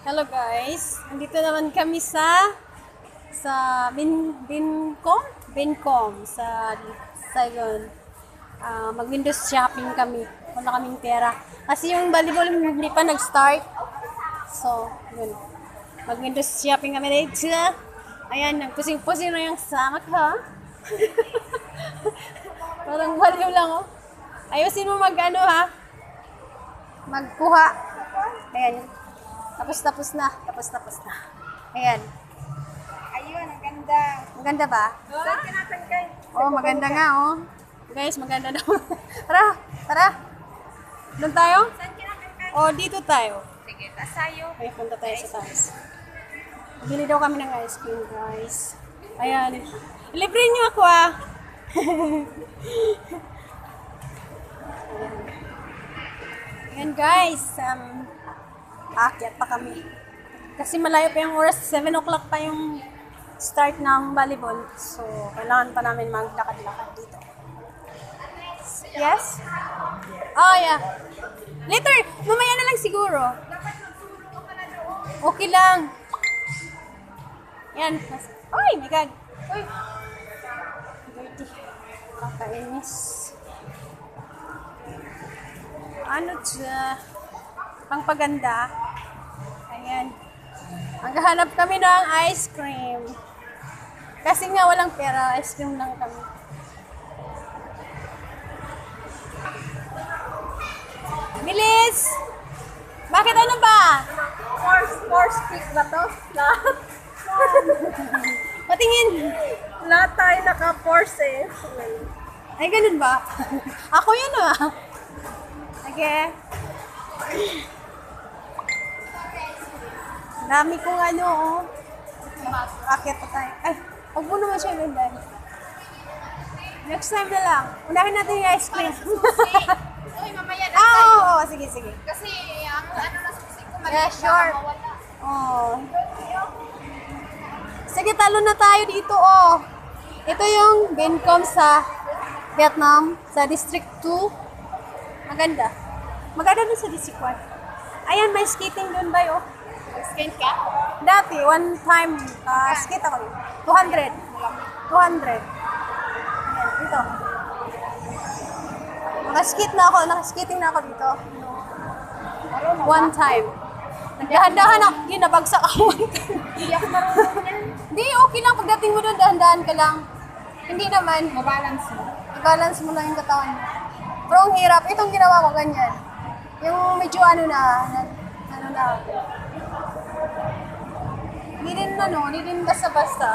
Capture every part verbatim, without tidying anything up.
Hello guys, nandito naman kami sa sa Bin Bincom, Bincom sa Saigon. Uh, mag-windows shopping kami. Wala kaming pera. Kasi yung volleyball hindi pa nag-start. So, yun. Mag-windows shopping kami dito. Ayan, nagpusing-pusing na yung samak ha. Parang baliw lang oh. Ayusin mo mag-ano ha. Magkuha. Ayan. Tapos-tapos na. Tapos-tapos na. Ayan. Ayun, ang ganda. Maganda ba? Saan ka natin kay? Oh, maganda nga oh. Guys, maganda daw. Tara, tara. Doon tayo? Saan ka natin kay? O, dito tayo. Sige, tasayo. Ay, punta tayo sa taas. Bili daw kami ng ice cream, guys. Ayan. Libre niyo ako ah. Ayan guys. Um, aakyat pa kami. Kasi malayo pa yung oras. seven o'clock pa yung start ng volleyball. So, kailangan pa namin maglakad-lakad dito. Yes? Oh, yeah. Later, mamaya na lang siguro. Okay lang. Yan. Ay, my God. Uy. Dirty. Kakainis. Ano dyan? Pangpaganda. Ayan. Maghahanap kami ng ice cream. Kasi nga walang pera, ice cream lang kami. Bilis! Bakit ano ba? Force, force pick ba to? Lahat. Patingin. Lahat tayo naka-force eh. Ay, ganun ba? Ako yun ah. Okay. Dami kong ano oh. Akit pa tayo. Ay, huwag mo naman siya lundan. Next time na lang. Unahin natin yung ice cream. Uy, mamaya na Ah, tayo. oo, oo, sige, sige. Kasi ang ano na susi ko, Yeah, maliit sure. baka mawala. Oh. Sige, talo na tayo dito oh. Ito yung Bincom sa Vietnam, sa District two. Maganda. Maganda dun sa District one. Ayan, may skating dun ba oh. Mag-skate ka? Dati, one time, uh, skate ako. two hundred. two hundred. Ayan, dito. Nakaskate na ako, nakaskating na ako dito. One time. Nagdahan-dahan ako, yun, nabagsak ako one time. Hindi ako marunong yan. Hindi, okay lang. Pagdating mo doon, dahan-dahan ka lang. Hindi naman. Mabalance mo. I-balance mo lang yung katawan mo. Pero ang hirap. Itong ginawa ko ganyan. Yung medyo ano na, na ano na. Hindi din ano, hindi din basta-basta.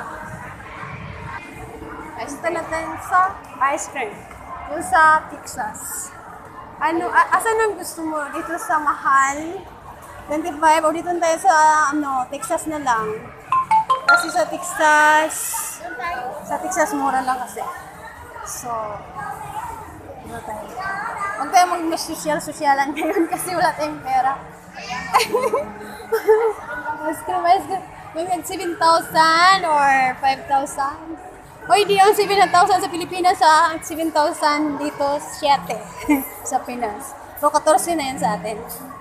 Punta natin sa ice cream. Yung sa Texas. Ano, a- asan ang gusto mo? Dito sa Mahal? twenty-five o dito tayo sa ano, Texas na lang. Kasi sa Texas, sa Texas mura lang kasi. So, ano tayo? Huwag tayo mag-social-socialan ngayon kasi wala tayong pera. Ice cream, ice cream. May mag seven thousand or five thousand. O hindi ang seven thousand sa Pilipinas ha. Ang seven thousand dito, seven sa Pinas. So, fourteen na yan sa atin.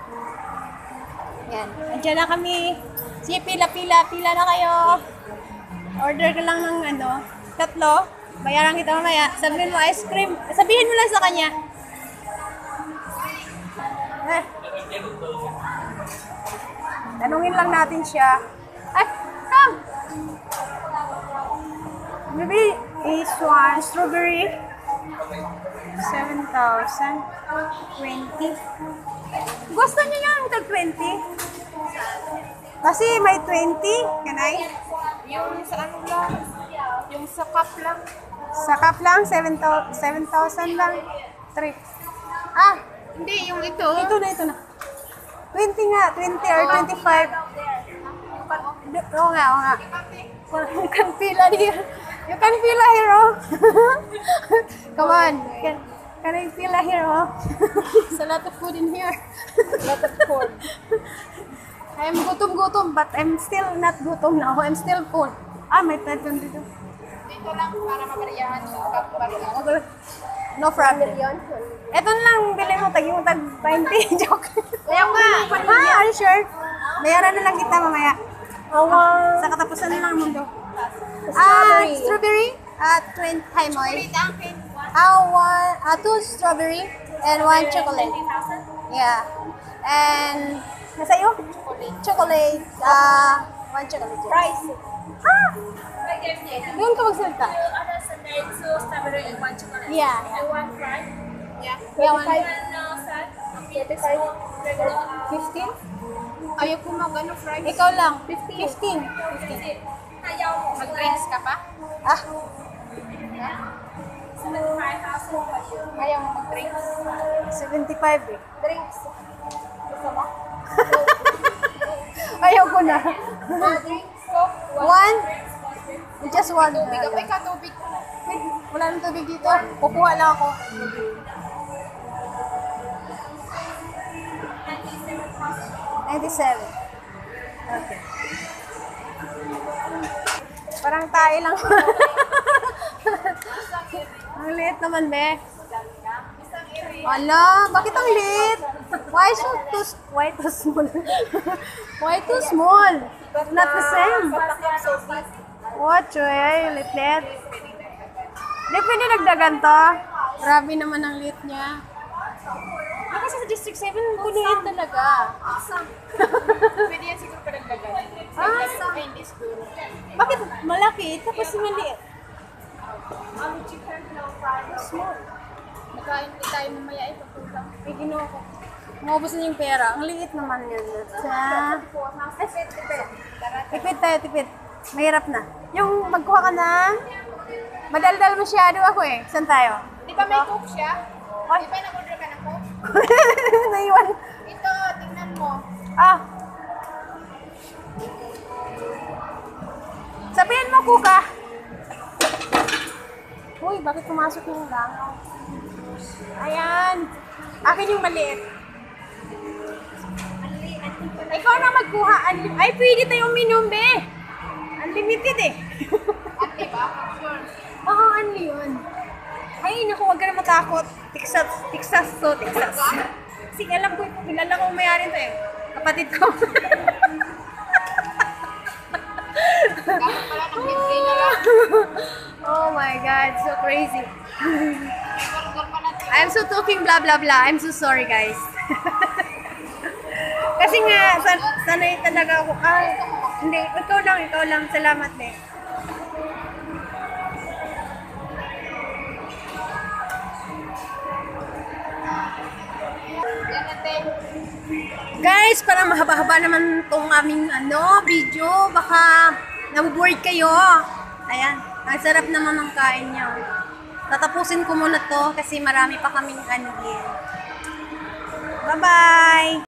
Yan. Andiyan na kami. Sige, pila, pila, pila na kayo. Order ka lang ng ano, tatlo. Bayaran kita mamaya. Sabihin mo ice cream. Sabihin mo lang sa kanya. Eh. Tanungin lang natin siya. Ay, come! Maybe this one, strawberry. seven thousand. twenty. Gusto niyo yung tag twenty? Kasi may twenty. Can I? Yung sa ano lang, yung sa cup lang. Sa cup lang, seven thousand lang. three. Ah, Hindi, yung ito. ito na, ito na. twenty nga, twenty or twenty-five. Oo nga, oo nga. You can feel it here. You can feel it here, oh. Come on. Can, can I feel it here, oh? There's a lot of food in here. Lot of food. I'm gutom-gutom, but I'm still not gutom now. I'm still full. Ah, may tatong dito. Dito lang para mabariyahan yung cup bariyahan. No problem. Ito lang, bilhin mo, tag yung tag twenty. Joke. Kaya nga. Ah, are you sure? Bayaran na lang kita mamaya. Awan. Sa katapusan ng mundo. Ah, strawberry? At twenty Hi, Moy. Ah, one, ah, two strawberry and one chocolate. Yeah. And, nasa iyo? Chocolate. Chocolate. Ah, one chocolate. Price. Ah! Doon ka magsalita. Two strawberry and one chocolate. Yeah. And one fry. Yeah. Yeah, one. One uh, sad. thirty-five. Regular. Uh, fifteen? Ayaw ko mag-ano fries. Ikaw lang. fifteen. fifteen. Ayaw mo. Mag-drinks ka pa? Ah, Ayaw mo mag-drinks? seventy-five eh. Drinks. Gusto mo? Ayaw ko na. Ah, drinks. Coke. One? Just one. Tubig. Kapay ka tubig. Wait, wala nang tubig dito. Kukuha lang ako. ninety-seven. Okay. Parang tayo lang. Ang liit naman, be. Ala, bakit ang liit? Why so too, why too small? Why too small? Not the same. What, choy? Lit-lit. Di pwede nagdagan to. Grabe naman ang liit niya. Ah, kasi sa District seven, punuin talaga. Pwede yan siguro pa nagdagan. Ah, Ay, hindi siguro. bakit malaki? Tapos maliit. Ang chicken no fries. Small. Nakain din tayo mamaya ay pagkulang. Ay, ginawa ko. Maubos na yung pera. Ang liit naman yan. Sa... Tipid tayo, tipid. Mahirap na. Yung magkuha ka na, madaldal masyado ako eh. Saan tayo? Di ba may coke siya? Ay. Di ba nag-order ka ng coke? Naiwan. Ito, tingnan mo. Ah. Sabihin mo, Kuka. Uy, bakit pumasok yung langaw? Ayan. Akin yung maliit. Ikaw na magkuha. Unli- Ay, pwede tayong uminom, be. Unlimited eh. At di ba? Sure. Oo, unli yun. Ay, naku, huwag ka na matakot. Texas, Texas to, Texas. Kasi alam ko, kilala ko may-ari to eh. Kapatid ko. Dapat pala ng libre na lang. Oh my God, so crazy. Burger pa natin. I'm so talking blah blah blah. I'm so sorry, guys. Kasi nga, san sanay talaga ako. Ah, hindi, ikaw lang, ikaw lang. Salamat eh. Yan natin. Guys, parang mahaba-haba naman tong aming ano, video. Baka nabuboard kayo. Ayan, ang sarap naman ng kain niyo. Tatapusin ko muna to kasi marami pa kaming ano din. Bye-bye!